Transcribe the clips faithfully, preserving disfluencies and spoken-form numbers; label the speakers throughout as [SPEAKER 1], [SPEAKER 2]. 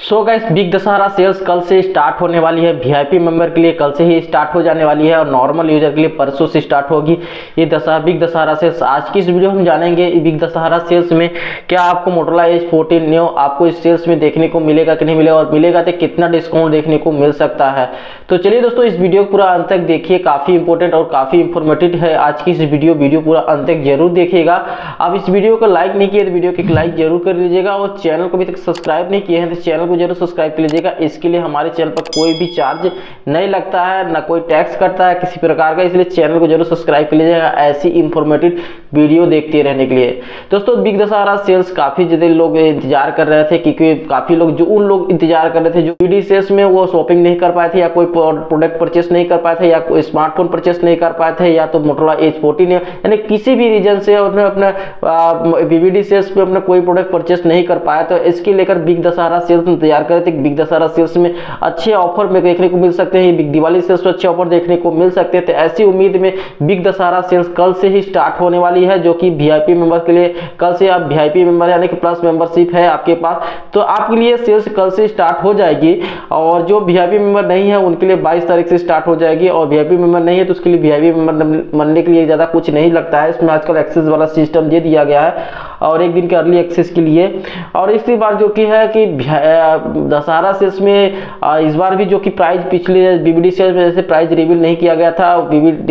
[SPEAKER 1] सो guys, big Dussehra sales कल से start होने वाली है। वीआईपी मेंबर के लिए कल से ही स्टार्ट हो जाने वाली है और नॉर्मल यूजर के लिए परसों से स्टार्ट होगी ये दशहरा बिग दशहरा सेल्स। आज की इस वीडियो हम जानेंगे बिग दशहरा सेल्स में क्या आपको मोटोरोला एज फोर्टीन न्यू आपको इस सेल्स में देखने को मिलेगा कि नहीं मिलेगा, और मिलेगा तो कितना डिस्काउंट देखने को मिल सकता है। तो चलिए दोस्तों, इस वीडियो को पूरा अंत तक देखिए, काफी इंपॉर्टेंट और काफी इंफॉर्मेटिव है आज की इस वीडियो वीडियो पूरा अंत तक जरूर देखिएगा। आप इस वीडियो को लाइक नहीं किए तो वीडियो को लाइक जरूर कर लीजिएगा, और चैनल को अभी तक सब्सक्राइब नहीं किए हैं तो चैनल को जरूर सब्सक्राइब कर लीजिएगा। इसके लिए हमारे चैनल पर कोई भी चार्ज नहीं लगता है, ना कोई टैक्स करता है किसी प्रकार का, इसलिए चैनल को जरूर सब्सक्राइब कर लीजिएगा ऐसी इंफॉर्मेटिव वीडियो देखते रहने के लिए। दोस्तों, बिग दशहरा सेल्स काफी ज्यादा लोग इंतजार कर रहे थे, क्योंकि काफी लोग जो उन लोग इंतजार कर रहे थे जो बीडी सेल्स में वो शॉपिंग नहीं कर पाए थे, या कोई प्रोडक्ट परचेस नहीं कर पाए थे, या कोई स्मार्टफोन परचेस नहीं कर पाए थे, या तो मोटोरोला एज फोर्टीन यानी किसी भी रीजन से अपने अपने बीबीडी सेल्स में अपना कोई प्रोडक्ट परचेस नहीं कर पाया, तो इसके लेकर बिग दशहरा सेल्स इंतजार कर रहे थे। बिग दशहरा सेल्स में अच्छे ऑफर में देखने को मिल सकते हैं, बिग दिवाली सेल्स में अच्छे ऑफर देखने को मिल सकते हैं। तो ऐसी उम्मीद में बिग दशहरा सेल्स कल से ही स्टार्ट होने वाली है, जो कि वीआईपी मेंबर के लिए कल से आप वीआईपी मेंबर यानी कि प्लस मेंबरशिप है आपके पास, तो आपके लिए सेल्स कल से स्टार्ट हो जाएगी। और जो वीआईपी मेंबर नहीं है उनके लिए बाईस तारीख से स्टार्ट हो जाएगी, और वीआईपी मेंबर नहीं है तो उसके लिए वीआईपी मेंबर बनने के लिए ज्यादा कुछ नहीं लगता है। इसमें आजकल एक्सेस वाला सिस्टम दे दिया गया है और एक दिन के अर्ली एक्सेस के लिए। और इसी बार जो कि है कि दशहरा सेल्स में इस बार भी जो कि प्राइस पिछले बीबीडी सेल्स में जैसे प्राइस रिवील नहीं किया गया था,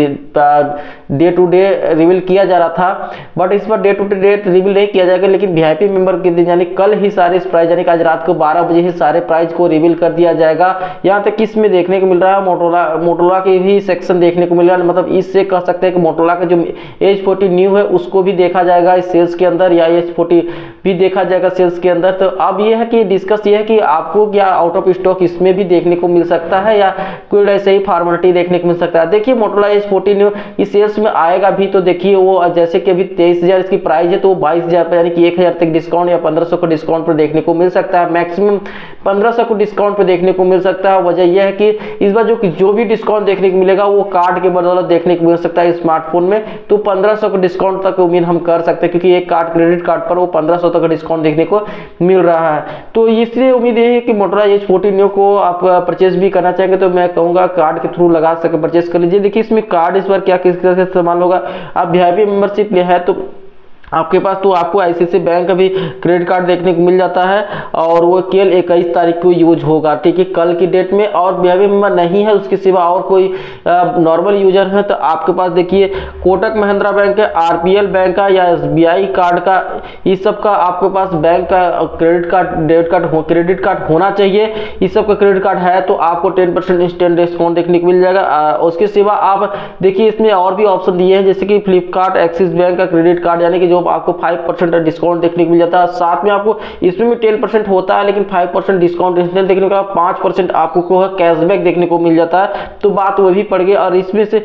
[SPEAKER 1] डे टू डे रिवील किया जा रहा था, बट इस बार डे टू डे रिवील नहीं किया जाएगा, लेकिन वीआईपी मेंबर के दिन यानी कल ही सारे इस प्राइस यानी कि आज रात को बारह बजे ही सारे प्राइस को रिवील कर दिया जाएगा। यहाँ तक किसमें देखने को मिल रहा है, मोटोरोला मोटोरोला के भी सेक्शन देखने को मिल रहा है, मतलब इससे कह सकते हैं कि मोटोरोला का जो एज फोर्टी न्यू है उसको भी देखा जाएगा इस सेल्स के अंदर, या एज फोर्टी भी देखा जाएगा सेल्स के अंदर। तो अब ये है कि डिस्कस ये है कि आपको क्या आउट ऑफ स्टॉक इसमें भी देखने को मिल सकता है, या कोई ऐसे ही फॉर्मेलिटी देखने को मिल सकता है। देखिए, मोटोरोला एज फोर्टी न्यू इस सेल्स में आएगा भी, तो देखिए वो जैसे कि अभी तेईस हजार इसकी प्राइस है, तो बाईस हजार पर यानी कि एक हजार तक डिस्काउंट या पंद्रह सौ को डिस्काउंट पर देखने को मिल सकता है। मैक्सिमम पंद्रह सौ को डिस्काउंट पर देखने को मिल सकता है। वजह यह है कि इस बार जो जो भी डिस्काउंट देखने को मिलेगा वो कार्ड के बदौलत देखने को मिल सकता है स्मार्टफोन में, तो पंद्रह सौ को डिस्काउंट तक उम्मीद हम कर सकते हैं, क्योंकि एक कार्ड क्रेडिट कार्ड पर वो पंद्रह सौ तक का डिस्काउंट देखने को मिल रहा है। तो इसलिए उम्मीद यही है कि मोटोरोला एज फोर्टीन न्यू को आप परचेज भी करना चाहेंगे तो मैं कहूंगा कार्ड के थ्रू लगा सके परचेज कर लीजिए। देखिए, इसमें कार्ड इस बार क्या किस तरह से इस्तेमाल होगा, आप वीआईपी मेंबरशिप ले है तो आपके पास तो आपको आईसीआईसीआई बैंक अभी क्रेडिट कार्ड देखने को मिल जाता है, और वो केवल इक्कीस तारीख को यूज होगा, ठीक है, कल की डेट में। और वीआईपी मेंबर नहीं है उसके सिवा और कोई नॉर्मल यूजर है तो आपके पास देखिए कोटक महिंद्रा बैंक है, आरपीएल बैंक का या एसबीआई कार्ड का, इस सब का आपके पास बैंक का क्रेडिट कार्ड डेबिट कार्ड हो क्रेडिट कार्ड होना चाहिए। इस सब का क्रेडिट कार्ड है तो आपको टेन परसेंट इंस्टेंट डिस्काउंट देखने को मिल जाएगा। उसके सिवा आप देखिए इसमें और भी ऑप्शन दिए हैं, जैसे कि फ्लिपकार्ट एक्सिस बैंक का क्रेडिट कार्ड यानी कि जो आपको फाइव परसेंट डिस्काउंट देखने को मिल जाता है। साथ में आपको इसमें भी टेन परसेंट होता है, लेकिन फाइव परसेंट डिस्काउंट इंस्टेंट देखने को, पाँच परसेंट आपको कैशबैक देखने को मिल जाता है, तो बात वो भी पड़ गई। और इसमें से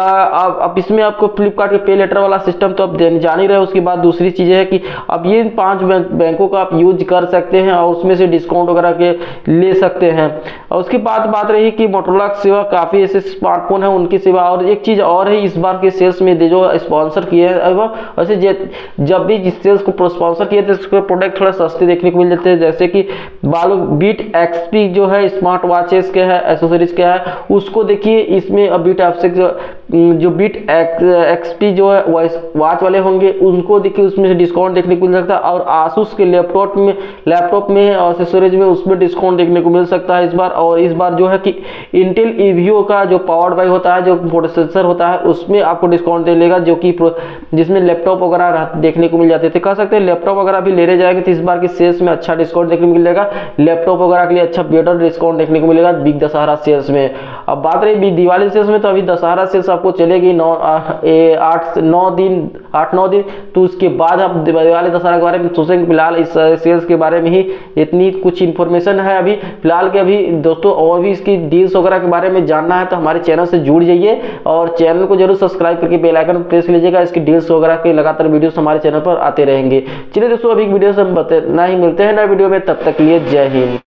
[SPEAKER 1] अब इसमें आपको फ्लिपकार्ट के पे लेटर वाला सिस्टम तो आप जान ही रहे। उसके बाद दूसरी चीज है कि अब ये पांच बैंकों का आप यूज कर सकते हैं और उसमें से डिस्काउंट वगैरह के ले सकते हैं। और उसके बाद बात रही कि मोटोरोला की सेवा काफी ऐसे स्मार्टफोन है उनकी सेवा। और एक चीज और है, इस बार के सेल्स में जो स्पॉन्सर किए हैं वैसे जब भी जिस सेल्स को स्पॉन्सर किए थे उसके प्रोडक्ट थोड़ा सस्ते देखने को मिल जाते हैं, जैसे कि बालो बीट एक्सपी जो है स्मार्ट वॉचेस के है एसेसरीज के है, उसको देखिए इसमें बीट एप्स जो बीट एक्सपी जो है वॉच वाले होंगे उनको देखिए उसमें से डिस्काउंट देखने को मिल सकता है। और आसूस के लैपटॉप में लैपटॉप में और एसेसरीज में उसमें डिस्काउंट देखने को मिल सकता है इस बार। और इस बार जो है कि इंटेल ईवीओ का जो पावर्ड बाई होता है जो प्रोसेसर होता है उसमें आपको डिस्काउंट दे लेगा, जो कि जिसमें लैपटॉप वगैरह देखने को मिल जाते थे। कह सकते हैं लैपटॉप वगैरह भी ले जाएंगे तो इस बार की सेल्स में अच्छा डिस्काउंट देखने को मिलेगा, लैपटॉप वगैरह के लिए अच्छा बेटर डिस्काउंट देखने को मिलेगा बिग दशहरा सेल्स में। अब बात रही दिवाली सेल्स में, तो अभी दशहरा सेल्स आपको चलेगी नौ आठ नौ दिन आठ नौ दिन, तो उसके बाद आप दिवाली दशहरा के बारे में सोचेंगे। फिलहाल इस सेल्स के बारे में ही इतनी कुछ इन्फॉर्मेशन है अभी फिलहाल के। अभी दोस्तों और भी इसकी डील्स वगैरह के बारे में जानना है तो हमारे चैनल से जुड़ जाइए और चैनल को जरूर सब्सक्राइब करके बेल आइकन प्रेस कीजिएगा। इसकी डील्स वगैरह के लगातार वीडियोस हमारे चैनल पर आते रहेंगे। चलिए दोस्तों, अभी वीडियो से हम बताना ही मिलते हैं नए वीडियो में, तब तक के लिए जय हिंद।